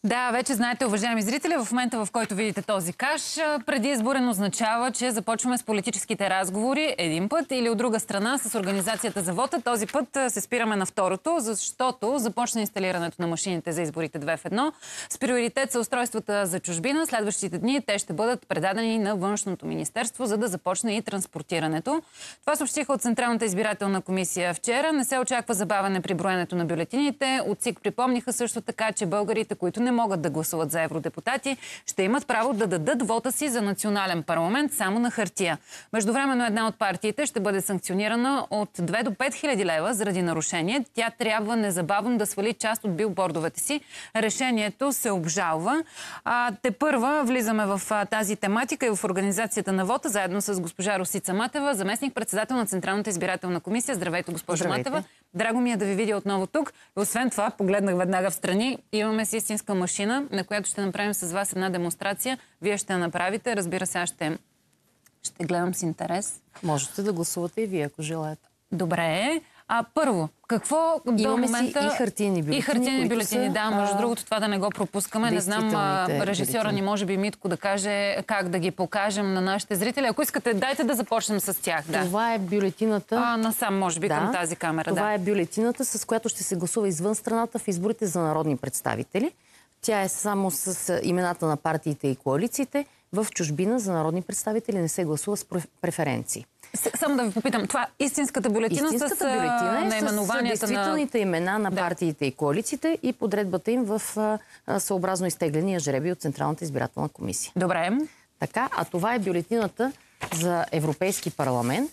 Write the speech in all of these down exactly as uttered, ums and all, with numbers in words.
Да, вече знаете, уважаеми зрители, в момента, в който видите този каш, преди изборен означава, че започваме с политическите разговори един път или от друга страна с организацията за вота. Този път се спираме на второто, защото започна инсталирането на машините за изборите две в едно. С приоритет са устройствата за чужбина. Следващите дни те ще бъдат предадени на Външното министерство, за да започне и транспортирането. Това съобщиха от Централната избирателна комисия вчера. Не се очаква забавяне при броенето на бюлетините. От ЦИК припомниха също така, че българите, които не могат да гласуват за евродепутати, ще имат право да дадат вота си за национален парламент само на хартия. Междувременно една от партиите ще бъде санкционирана от две до пет хиляди лева заради нарушение. Тя трябва незабавно да свали част от билбордовете си. Решението се обжалва. А, тепърва влизаме в а, тази тематика и в организацията на вота, заедно с госпожа Росица Матева, заместник-председател на Централната избирателна комисия. Здравейте, госпожо Здравейте. Матева. Драго ми е да ви видя отново тук. И освен това, погледнах веднага в страни. Имаме си истинска машина, на която ще направим с вас една демонстрация. Вие ще я направите. Разбира се, аз ще, ще гледам с интерес. Можете да гласувате и вие, ако желаете. Добре. А първо, какво до Имаме момента... си и хартиени бюлетини. И хартиени бюлетини, са, да. Между а... другото, това да не го пропускаме. Не знам, режисьора бюлетини. ни, може би Митко, да каже как да ги покажем на нашите зрители. Ако искате, дайте да започнем с тях. Да. Това е бюлетината... А, насам, може би, да, към тази камера. Това да. е бюлетината, с която ще се гласува извън страната в изборите за народни представители. Тя е само с имената на партиите и коалициите. В чужбина за народни представители не се гласува с преференции. Само да ви попитам, това истинската бюлетина истинската с бюлетина е наименованията с действителните на... имена на да. партиите и коалициите и подредбата им в а, съобразно изтегления жребий от Централната избирателна комисия. Добре. Така, а това е бюлетината за Европейски парламент,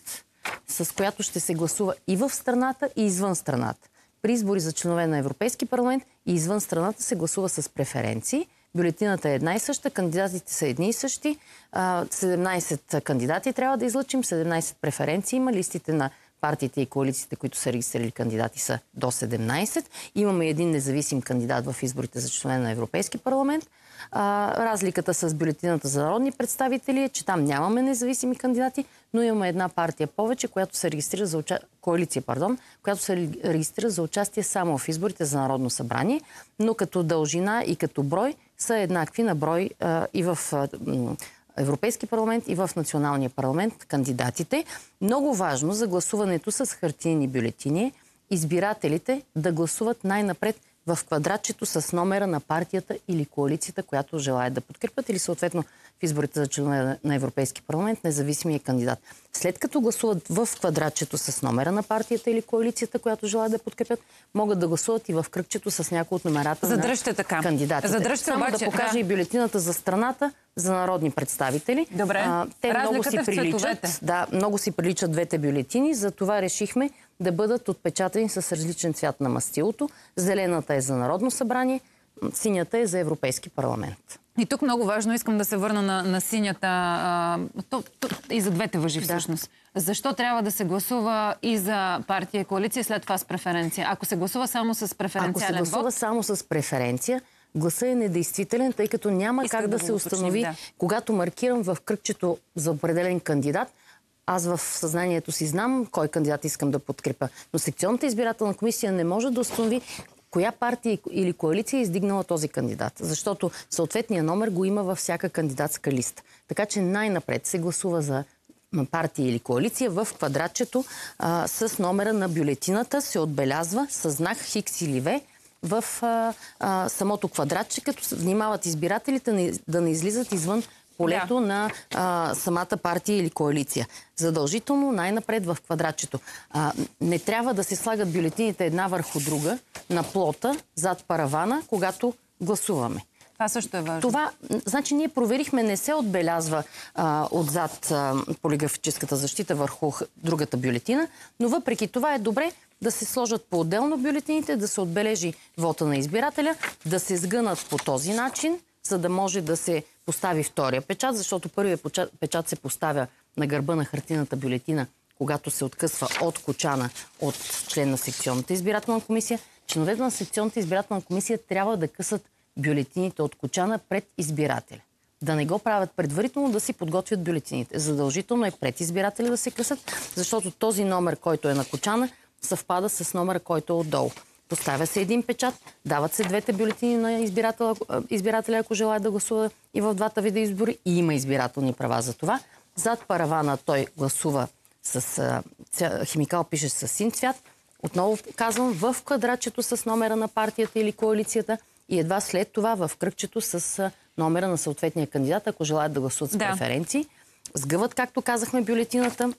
с която ще се гласува и в страната, и извън страната. При избори за членове на Европейски парламент и извън страната се гласува с преференции. Бюлетината е една и съща, кандидатите са едни и същи. седемнайсет кандидати трябва да излъчим, седемнайсет преференции има. Листите на партиите и коалициите, които са регистрирали кандидати, са до седемнайсет. Имаме един независим кандидат в изборите за членове на Европейски парламент. А, разликата с бюлетината за народни представители е, че там нямаме независими кандидати, но имаме една партия повече, която се регистрира за уча... коалиция, пардон, която се регистрира за участие само в изборите за Народно събрание, но като дължина и като брой са еднакви на брой а, и в а, Европейски парламент и в Националния парламент кандидатите. Много важно за гласуването с хартиени бюлетини е избирателите да гласуват най-напред в квадратчето с номера на партията или коалицията, която желаят да подкрепят, или съответно в изборите за членове на Европейски парламент независимия кандидат. След като гласуват в квадратчето с номера на партията или коалицията, която желаят да подкрепят, могат да гласуват и в кръгчето с някои от номерата Задръжте на така. кандидатите. Задръжте Само обаче, да покажа да. и бюлетината за страната за народни представители. Добре. А, те много си приличат. Да, много си приличат двете бюлетини, затова решихме да бъдат отпечатани с различен цвят на мастилото. Зелената е за Народно събрание, синята е за Европейски парламент. И тук много важно, искам да се върна на, на синята, а, то, то, и за двете въжи всъщност. Да. Защо трябва да се гласува и за партия и коалиция, след това с преференция? Ако се гласува само с преференциален вод... Ако се гласува вод... само с преференция, гласът е недействителен, тъй като няма Исках как да, да се установи, да. Когато маркирам в кръгчето за определен кандидат, аз в съзнанието си знам кой кандидат искам да подкрепя. Но секционната избирателна комисия не може да установи коя партия или коалиция е издигнала този кандидат. Защото съответния номер го има във всяка кандидатска листа. Така че най-напред се гласува за партия или коалиция в квадратчето а, с номера на бюлетината се отбелязва с знак Хикс или В в а, а, самото квадратче, като внимават избирателите не, да не излизат извън полето да. на а, самата партия или коалиция. Задължително най-напред в квадратчето. А, не трябва да се слагат бюлетините една върху друга на плота зад паравана, когато гласуваме. Това също е важно. Това, значи ние проверихме, не се отбелязва а, отзад а, полиграфическата защита върху другата бюлетина, но въпреки това е добре да се сложат по-отделно бюлетините, да се отбележи вота на избирателя, да се сгънат по този начин, за да може да се постави втория печат, защото първият печат се поставя на гърба на хартината бюлетина, когато се откъсва от кочана от член на секционната избирателна комисия. Членовете на секционната избирателна комисия трябва да късат бюлетините от кочана пред избирателя. Да не го правят предварително, да си подготвят бюлетините. Задължително е пред избирателя да се късат, защото този номер, който е на кочана, съвпада с номера, който е отдолу. поставя се един печат, дават се двете бюлетини на избирателя, избирателя, ако желая да гласува и в двата вида избори, и има избирателни права за това. Зад паравана той гласува с а, химикал, пише с син цвят. Отново казвам, в квадратчето с номера на партията или коалицията и едва след това в кръгчето с а, номера на съответния кандидат, ако желаят да гласуват с да. преференции. Сгъват, както казахме, бюлетината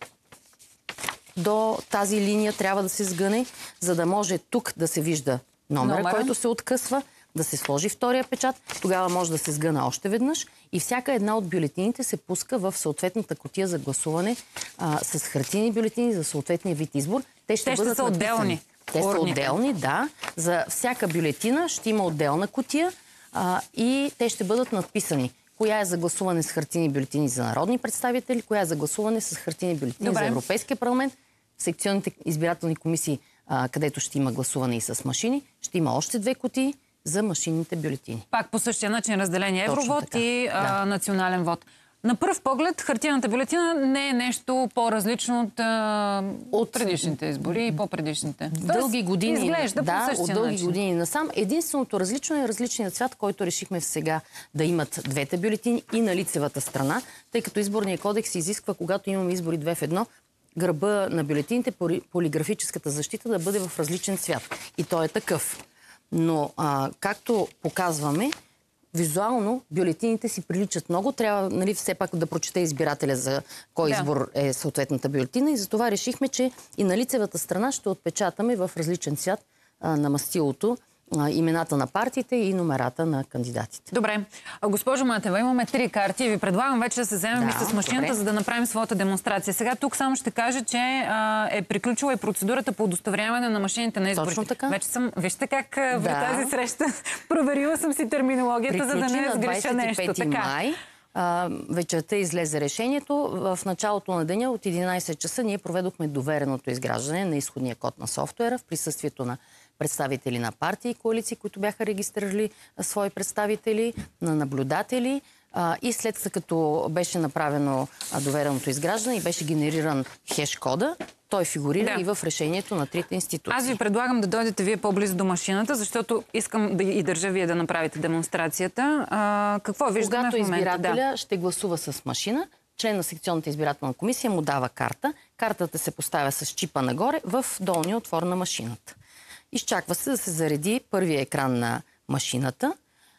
до тази линия трябва да се сгъне, за да може тук да се вижда номера, Номера. който се откъсва, да се сложи втория печат, тогава може да се сгъна още веднъж и всяка една от бюлетините се пуска в съответната кутия за гласуване а, с хартийни бюлетини за съответния вид избор. Те ще, Те ще бъдат са написани. отделни. Те са Урните. отделни, да. За всяка бюлетина ще има отделна кутия а, и те ще бъдат надписани. Коя е за гласуване с хартийни бюлетини за народни представители, коя е за гласуване с хартийни бюлетини Добре. за Европейския парламент. В секционните избирателни комисии, а, където ще има гласуване и с машини, ще има още две кутии за машинните бюлетини. Пак по същия начин разделение Точно евровод така. и а, Да. национален вод. На пръв поглед, хартияната бюлетина не е нещо по-различно от, а, от предишните избори и по-предишните. Дълги години, изглежда да, по същия от дълги начин. години насам. Единственото различно е различният цвят, който решихме сега да имат двете бюлетини и на лицевата страна, тъй като изборния кодекс изисква, когато имаме избори две в едно, гърба на бюлетините, полиграфическата защита да бъде в различен цвят. И той е такъв. Но, а, както показваме, визуално бюлетините си приличат много. Трябва, нали, все пак да прочете избирателя за кой Да. избор е съответната бюлетина и затова решихме, че и на лицевата страна ще отпечатаме в различен цвят а, на мастилото а, имената на партиите и номерата на кандидатите. Добре. А, госпожо Матева, имаме три карти и ви предлагам вече да се вземем Да, и с машината, добре. за да направим своята демонстрация. Сега тук само ще кажа, че а, е приключила и процедурата по удостоверяване на машините на изборите. Точно така. Вече съм, вижте как а, в Да. тази среща проверила съм си терминологията, за да Приключи не на сгреша нещо. двадесет и пети Така. май. А, вечерта излезе решението. В началото на деня от единадесет часа ние проведохме довереното изграждане на изходния код на софтуера в присъствието на представители на партии и коалиции, които бяха регистрирали свои представители, на наблюдатели. А, и след като беше направено а, довереното изграждане и беше генериран хеш-кода, той фигурира Да. и в решението на трите институции. Аз ви предлагам да дойдете вие по-близо до машината, защото искам да и държа вие да направите демонстрацията. А, какво виждаме Когато в момента? избирателя Да. ще гласува с машина, член на секционната избирателна комисия му дава карта. Картата се поставя с чипа нагоре в долния отвор на машината. Изчаква се да се зареди първия екран на машината.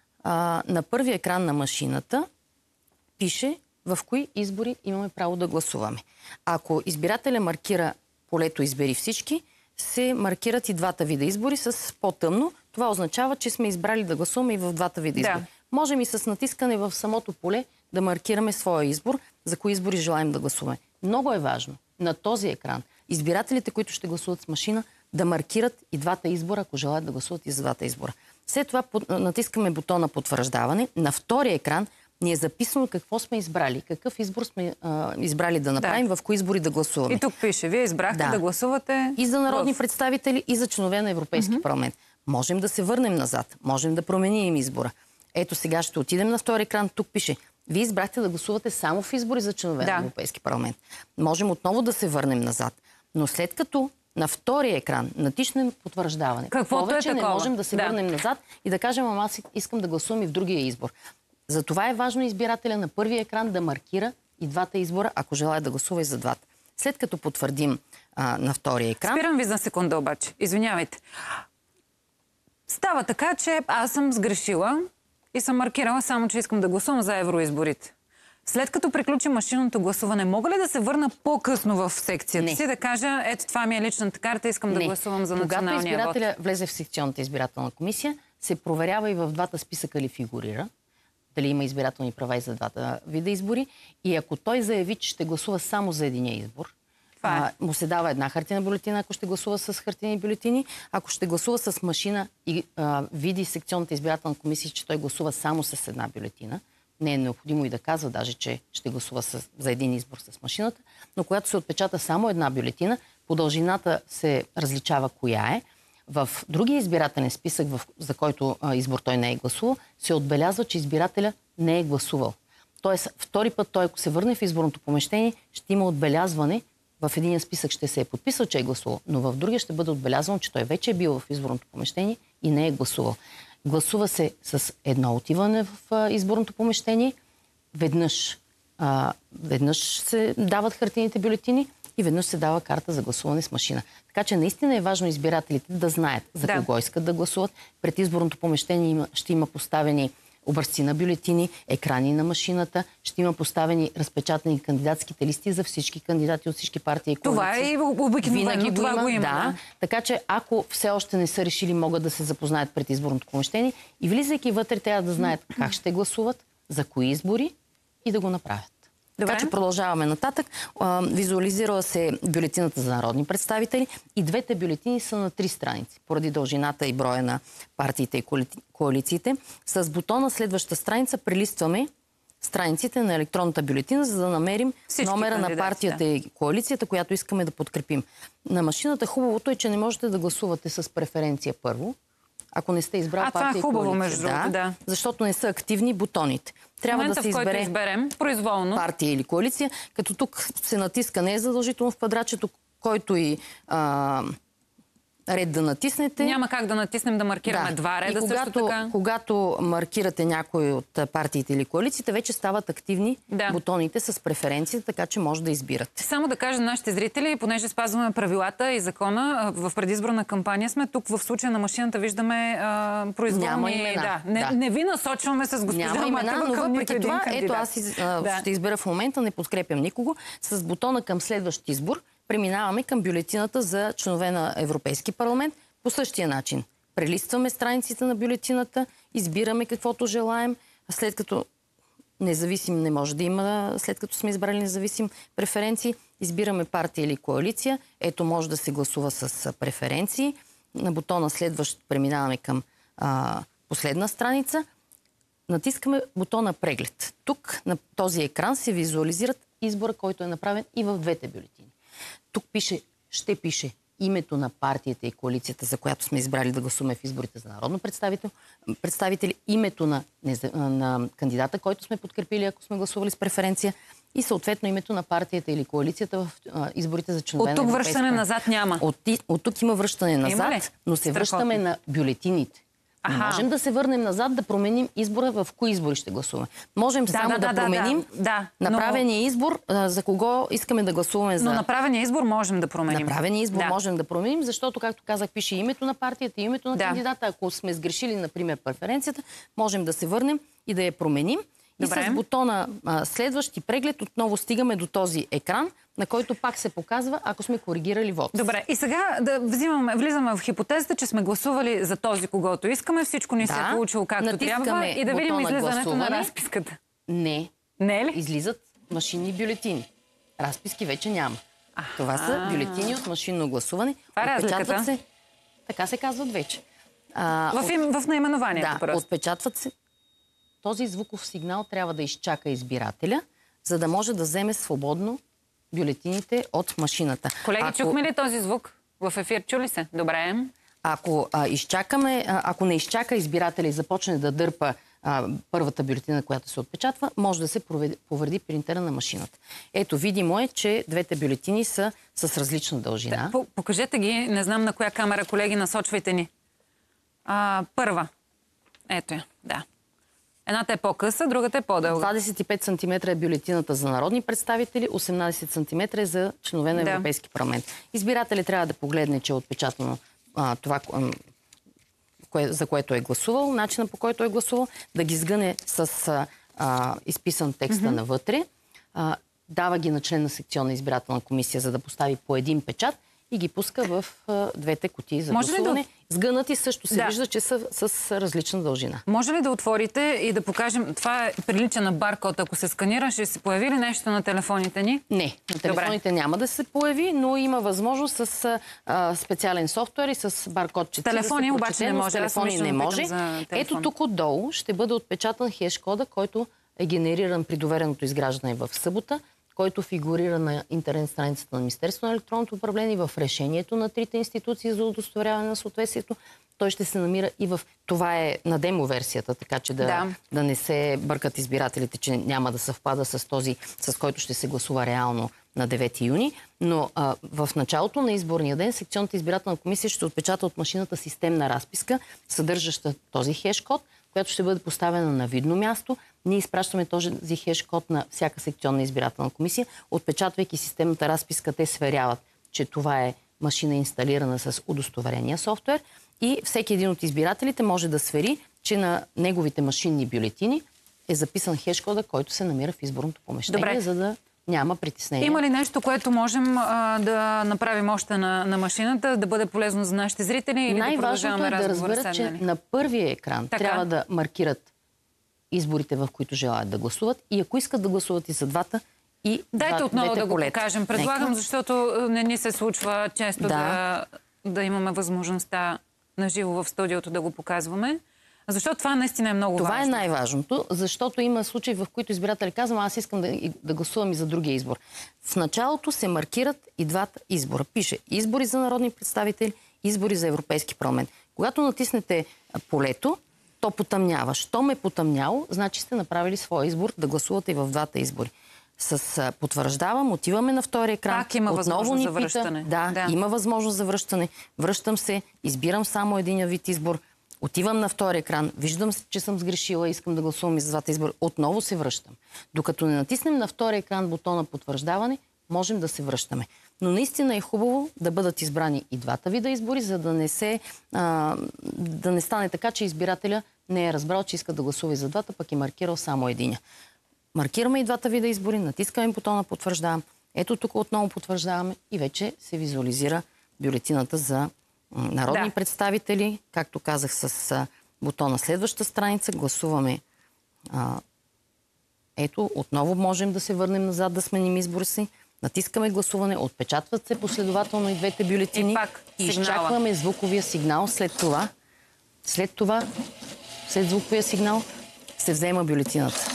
А, на първия екран на машината пише в кои избори имаме право да гласуваме. Ако избирателя маркира полето "Избери всички", се маркират и двата вида избори с по-тъмно. Това означава, че сме избрали да гласуваме и в двата вида Да. избори. Можем и с натискане в самото поле да маркираме своя избор, за кои избори желаем да гласуваме. Много е важно на този екран избирателите, които ще гласуват с машина, да маркират и двата избора, ако желаят да гласуват и за двата избора. След това натискаме бутона потвърждаване. На втория екран ни е записано какво сме избрали, какъв избор сме а, избрали да направим, да. В кои избори да гласуваме. И тук пише, вие избрахте да, да гласувате... И за народни в... представители, и за членове на Европейски mm-hmm. парламент. Можем да се върнем назад, можем да променим избора. Ето сега ще отидем на втори екран, тук пише, вие избрахте да гласувате само в избори за членове да. на Европейски парламент. Можем отново да се върнем назад. Но след като на втория екран натиснем потвърждаване, Каквото повече е не такова. можем да се да. върнем назад и да кажем, ама аз искам да гласувам и в другия избор. Затова е важно избирателя на първия екран да маркира и двата избора, ако желая да гласува и за двата. След като потвърдим а, на втория екран... Спирам ви за секунда обаче. Извинявайте. Става така, че аз съм сгрешила и съм маркирала само, че искам да гласувам за евроизборите. След като приключи машинното гласуване, мога ли да се върна по-късно в секцията Не. си, да кажа, ето това ми е личната карта, искам Не. да гласувам за националния вод? Когато избирателя влезе в секционната избирателна комисия, се проверява и в двата списъка ли фигурира, дали има избирателни права и за двата вида избори. И ако той заяви, че ще гласува само за единия избор, а, му се дава една хартийна бюлетина, ако ще гласува с хартийни бюлетини. Ако ще гласува с машина и а, види секционната избирателна комисия, че той гласува само с една бюлетина, не е необходимо и да казва даже, че ще гласува с, за един избор с машината, но когато се отпечата само една бюлетина, по дължината се различава коя е. В другия избирателен списък, в, за който а, избор той не е гласувал, се отбелязва, че избирателя не е гласувал. Тоест, втори път той, ако се върне в изборното помещение, ще има отбелязване в един списък ще се е подписал, че е гласувал, но в другия ще бъде отбелязано, че той вече е бил в изборното помещение и не е гласувал. Гласува се с едно отиване в изборното помещение, веднъж, а, веднъж се дават хартийните бюлетини и веднъж се дава карта за гласуване с машина. Така че наистина е важно избирателите да знаят за да. кого искат да гласуват. Пред изборното помещение има, ще има поставени образци на бюлетини, екрани на машината, ще има поставени разпечатани кандидатските листи за всички кандидати от всички партии и коалиции. Това е обикновено, това го има. Да. да. Така че ако все още не са решили, могат да се запознаят пред изборното помещение и влизайки вътре, трябва да знаят как ще гласуват, за кои избори и да го направят. Добре. Така че продължаваме нататък. Визуализирала се бюлетината за народни представители и двете бюлетини са на три страници, поради дължината и броя на партиите и коалициите. С бутона следваща страница прелистваме страниците на електронната бюлетина, за да намерим всички номера на партията да. и коалицията, която искаме да подкрепим. На машината хубавото е, че не можете да гласувате с преференция първо, ако не сте избрал а, партия това е хубаво, и коалиция. между другото, да, да. Защото не са активни бутоните. Трябва момента, да се избере, в който изберем произволно партия или коалиция, като тук се натиска, не е задължително в квадратчето, който и а, ред да натиснете. Няма как да натиснем да маркираме да. два реда, и когато, също така. когато маркирате някой от партиите или коалициите, вече стават активни да. бутоните с преференции, така че може да избирате. Само да кажа на нашите зрители, понеже спазваме правилата и закона, в предизборна кампания сме, тук в случая на машината виждаме а, произволни... Няма имена. Да, не, да. не ви насочваме с госпожа Няма имена, но въпреки това, кандидат. ето аз из, а, да. ще избера в момента, не подкрепям никого. С бутона към следващ избор преминаваме към бюлетината за членове на Европейски парламент. По същия начин. Прелистваме страниците на бюлетината, избираме каквото желаем, след като независим не може да има, след като сме избрали независим преференции, избираме партия или коалиция. Ето може да се гласува с преференции. На бутона следващ преминаваме към а, последна страница. Натискаме бутона преглед. Тук на този екран се визуализират избора, който е направен и в двете бюлетини. Тук пише, ще пише името на партията и коалицията, за която сме избрали да гласуваме в изборите за народно представители, името на, на кандидата, който сме подкрепили, ако сме гласували с преференция, и съответно името на партията или коалицията в а, изборите за членове на Европейския. От тук връщане назад няма. От, от тук има връщане назад, но се Страхотно. връщаме на бюлетините. Не можем да се върнем назад, да променим избора в кои избори ще гласуваме. Можем да, само да, да, да променим да, да, направения но... избор, а, за кого искаме да гласуваме. За... Но направения избор можем да променим. Направения избор да. можем да променим, защото, както казах, пише името на партията, името на да. кандидата. Ако сме сгрешили, например, преференцията, можем да се върнем и да я променим. Добре. И с бутона а, следващи преглед отново стигаме до този екран, на който пак се показва, ако сме коригирали вод. Добре, и сега да взимаме, влизаме в хипотезата, че сме гласували за този, когото искаме, всичко ни да. се е получило както трябва и да видим излизането гласуване. на разписката. Не. Не е ли? Излизат машинни бюлетини. Разписки вече няма. А-а. Това са бюлетини от машинно гласуване. Това е разликата. Се, така се казват вече. А, в, им, в наименованието да, просто. Отпечатват се. Този звуков сигнал трябва да изчака избирателя, за да може да вземе свободно бюлетините от машината. Колеги, ако... чухме ли този звук? В ефир чули се? Добре. Ако, а, изчакаме, а, ако не изчака избирателя и започне да дърпа а, първата бюлетина, която се отпечатва, може да се повреди, повреди принтера на машината. Ето, видимо е, че двете бюлетини са с различна дължина. Да, покажете ги, не знам на коя камера, колеги, насочвайте ни. А, първа. Ето я, да. Едната е по-къса, другата е по-дълга. двадесет и пет сантиметра е бюлетината за народни представители, осемнадесет сантиметра е за членове на Европейски да. парламент. Избирателят трябва да погледне, че е отпечатано а, това, кое, за което е гласувал, начина по който е гласувал, да ги сгъне с а, а, изписан текста mm-hmm. навътре, а, дава ги на член на секционна избирателна комисия, за да постави по един печат и ги пуска в а, двете кутии за Може гласуване. Да... Сгънати също се да. вижда, че са с различна дължина. Може ли да отворите и да покажем, това е прилича на баркод, ако се сканира, ще се появи ли нещо на телефоните ни? Не, на телефоните Добре. няма да се появи, но има възможност с а, специален софтуер и с баркодчета. Телефони да обаче не може. Телефони не може. Ето тук отдолу ще бъде отпечатан хеш-кода, който е генериран при довереното изграждане в събота, който фигурира на интернет страницата на Министерството на електронното управление в решението на трите институции за удостоверяване на съответствието. Той ще се намира и в... Това е на демо версията, така че да, да. да не се бъркат избирателите, че няма да съвпада с този, с който ще се гласува реално на девети юни. Но а, в началото на изборния ден секционната избирателна комисия ще отпечата от машината системна разписка, съдържаща този хеш-код, която ще бъде поставена на видно място. Ние изпращаме този хеш-код на всяка секционна избирателна комисия. Отпечатвайки системната разписка, те сверяват, че това е машина инсталирана с удостоверения софтуер и всеки един от избирателите може да свери, че на неговите машинни бюлетини е записан хеш-кода, който се намира в изборното помещение, Добре. за да няма притеснение. Има ли нещо, което можем а, да направим още на, на машината, да бъде полезно за нашите зрители? Или най-важното да е да разберат, че на първия екран така. трябва да маркират изборите, в които желаят да гласуват и ако искат да гласуват и за двата, и Дайте два, отново да го полета. покажем. Предлагам, Нека. защото не ни се случва често да, да, да имаме възможността на живо в студиото да го показваме. Защото това наистина е много това важно. Това е най-важното, защото има случаи, в които избиратели казвам, аз искам да, да гласувам и за другия избор. В началото се маркират и двата избора. Пише избори за народни представители, избори за Европейски парламент. Когато натиснете полето, то потъмнява. Щом е потъмняло, значи сте направили своя избор да гласувате и в двата избори. С потвърждавам, отиваме на втория екран. Пак има възможност за връщане. Да, да, има възможност за връщане. Връщам се, избирам само един вид избор. Отивам на втория екран, виждам, че съм сгрешила, искам да гласувам и за двата избора. Отново се връщам. Докато не натиснем на втория екран бутона потвърждаване, можем да се връщаме. Но наистина е хубаво да бъдат избрани и двата вида избори, за да не се а, да не стане така, че избирателя не е разбрал, че иска да гласува и за двата, пък е маркирал само единия. Маркираме и двата вида избори, натискаме бутона потвърждавам. Ето тук отново потвърждаваме и вече се визуализира бюлетината за народни да. представители. Както казах, с а, бутона следваща страница гласуваме. А, ето, отново можем да се върнем назад, да сменим избора си. Натискаме гласуване, отпечатват се последователно и двете бюлетини. И пак и изчакваме звуковия сигнал. След това, след това, след звуковия сигнал се взема бюлетината.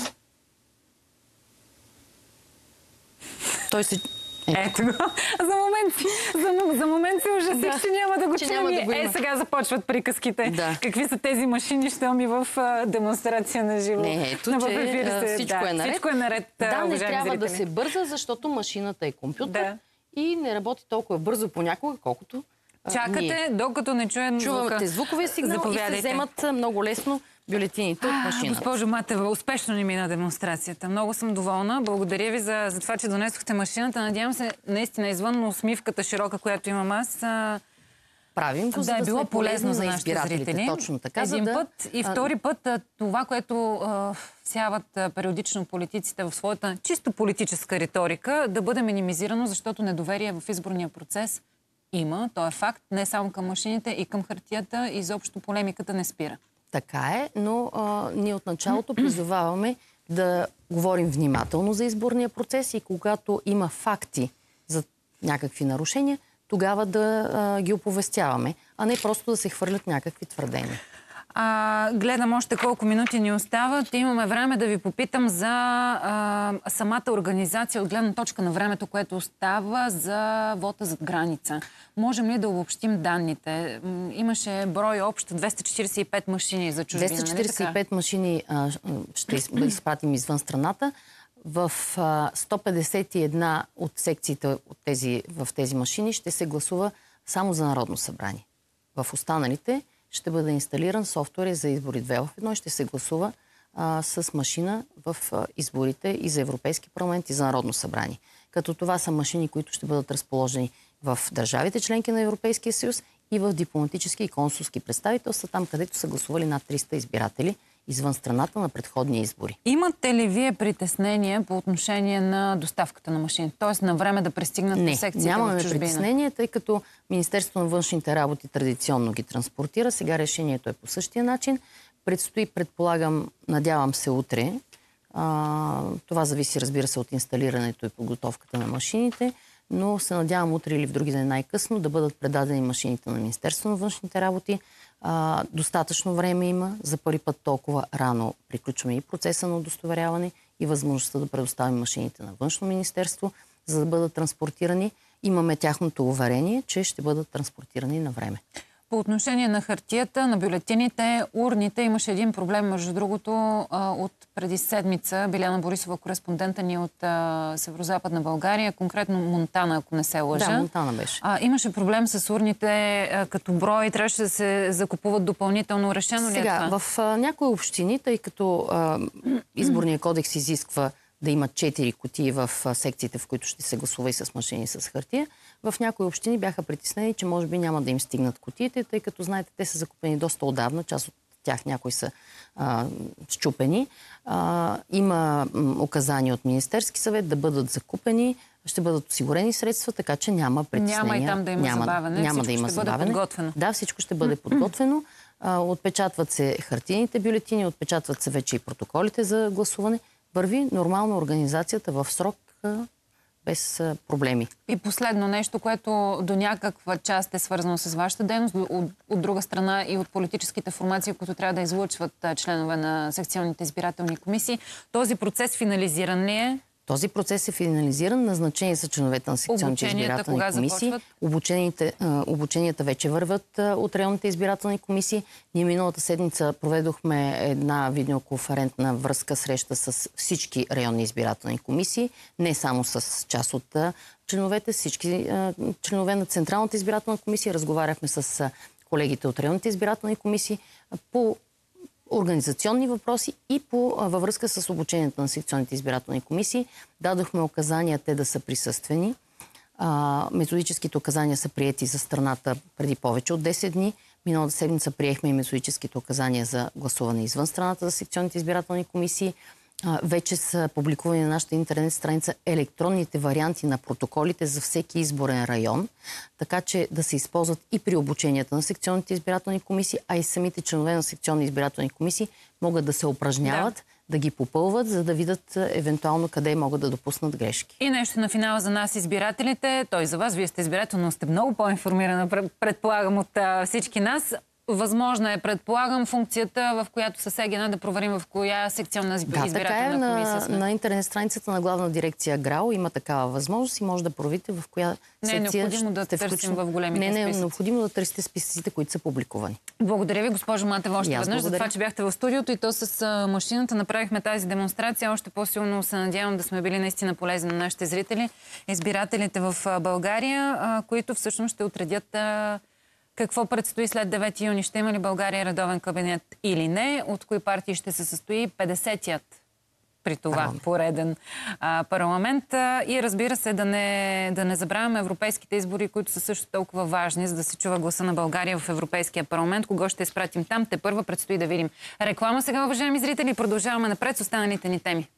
Той се... Ето го. За момент, за, за момент се ужасих, да. че няма да го чуем. Да е, сега започват приказките. Да. Какви са тези машини, ще ми в а, демонстрация на живо. Не, ето, че се, всичко, да, е наред. всичко е наред. Да, не трябва зрители. да се бърза, защото машината е компютър да. и не работи толкова бързо понякога, колкото Чакате, ние. докато не чуем звука. Чувате звуковия сигнал и се вземат много лесно бюлетините от машината. Госпожо Матева, успешно ни мина демонстрацията. Много съм доволна. Благодаря ви за, за това, че донесохте машината. Надявам се, наистина, извън усмивката широка, която имам аз, а... правим го, да, е било полезно за нашите зрители. Точно така. Един да... път. И втори път, това, което а, всяват а, периодично политиците в своята чисто политическа риторика, да бъде минимизирано, защото недоверие в изборния процес има. То е факт. Не само към машините, и към хартията. Изобщо полемиката не спира. Така е, но а, ние от началото призоваваме да говорим внимателно за изборния процес и когато има факти за някакви нарушения, тогава да а, ги оповестяваме, а не просто да се хвърлят някакви твърдения. А, гледам още колко минути ни остават. Имаме време да ви попитам за а, самата организация от гледна точка на времето, което остава за вота зад граница. Можем ли да обобщим данните? Имаше брой общо двеста четиридесет и пет машини за чужбина. двеста четиридесет и пет машини а, ще изпратим извън страната. В а, сто петдесет и една от секциите от тези, в тези машини ще се гласува само за Народно събрание. В останалите ще бъде инсталиран софтуер за избори две в едно и ще се гласува а, с машина в а, изборите и за Европейски парламент и за Народно събрание. Като това са машини, които ще бъдат разположени в държавите членки на Европейския съюз и в дипломатически и консулски представителства, там където са гласували над триста избиратели извън страната на предходни избори. Имате ли вие притеснение по отношение на доставката на машини? Тоест на време да пристигнат на секциите в чужбина? Не, нямаме притеснение, тъй като Министерството на външните работи традиционно ги транспортира. Сега решението е по същия начин. Предстои, предполагам, надявам се утре. А, това зависи, разбира се, от инсталирането и подготовката на машините, но се надявам утре или в други ден най-късно да бъдат предадени машините на Министерството на външните работи. А, достатъчно време има. За първи път толкова рано приключваме и процеса на удостоверяване и възможността да предоставим машините на Външно министерство, за да бъдат транспортирани. Имаме тяхното уверение, че ще бъдат транспортирани на време. По отношение на хартията, на бюлетините, урните, имаше един проблем, между другото, от преди седмица. Биляна Борисова, кореспондента ни от Северозападна България, конкретно Монтана, ако не се лъжа. Да, Монтана беше. А, имаше проблем с урните като брой, трябваше да се закупуват допълнително. Решено ли е това? Сега, в а, някои общини, тъй като а, изборния кодекс изисква да има четири кутии в а, секциите, в които ще се гласува и с машини, и с хартия, в някои общини бяха притеснени, че може би няма да им стигнат кутиите, тъй като, знаете, те са закупени доста отдавна, част от тях някои са а, счупени. А, има м, указания от Министерски съвет да бъдат закупени, ще бъдат осигурени средства, така че няма притеснения. Няма и там да има няма, забавене, няма всичко да има ще бъде забавене. подготвено. Да, всичко ще бъде подготвено. А, отпечатват се хартийните бюлетини, отпечатват се вече и протоколите за гласуване. Върви нормално организацията в срок, а, без а, проблеми. И последно нещо, което до някаква част е свързано с вашата дейност, от, от друга страна и от политическите формации, които трябва да излъчват а, членове на секционните избирателни комисии. Този процес финализиран ли е? Този процес е финализиран. Назначени са членовете на секционните избирателни комисии. Обучените, а, обученията вече върват а, от районните избирателни комисии. Ние миналата седмица проведохме една видеоконферентна връзка, среща с всички районни избирателни комисии, не само с част от а, членовете, всички а, членове на Централната избирателна комисия. Разговаряхме с а, колегите от районните избирателни комисии а, по организационни въпроси и по, във връзка с обучението на секционните избирателни комисии. Дадохме указания те да са присъствени. А, методическите указания са приети за страната преди повече от десет дни. Миналата седмица приехме и методическите указания за гласуване извън страната за секционните избирателни комисии. А, вече са публикувани на нашата интернет страница електронните варианти на протоколите за всеки изборен район, така че да се използват и при обученията на секционните избирателни комисии, а и самите членове на секционни избирателни комисии могат да се упражняват, да, да ги попълват, за да видят евентуално къде могат да допуснат грешки. И нещо на финала за нас избирателите. Той за вас, вие сте избирател, но сте много по-информирана, предполагам, от а, всички нас. Възможно е, предполагам, функцията, в която със ЕГН да проверим в коя секционна избирателна да, така е, комисия сме. На, на интернет страницата на главна дирекция ГРАО има такава възможност и може да проверите в коя секция. Не е необходимо да търсим включен... в големите не, не, списъци. Не е необходимо да търсите списъците, които са публикувани. Благодаря ви, госпожо Матева, още веднъж за това, че бяхте в студиото и то с а, машината. Направихме тази демонстрация. Още по-силно се надявам да сме били наистина полезни на нашите зрители, избирателите в а, България, а, които всъщност ще отредят а, какво предстои след девети юни? Ще има ли България редовен кабинет или не? От кои партии ще се състои петдесетият при това пореден а, парламент? А, и разбира се, да не, да не забравяме европейските избори, които са също толкова важни, за да се чува гласа на България в Европейския парламент. Кого ще изпратим там? Те първа предстои да видим. Реклама сега, уважаеми зрители. Продължаваме напред с останалите ни теми.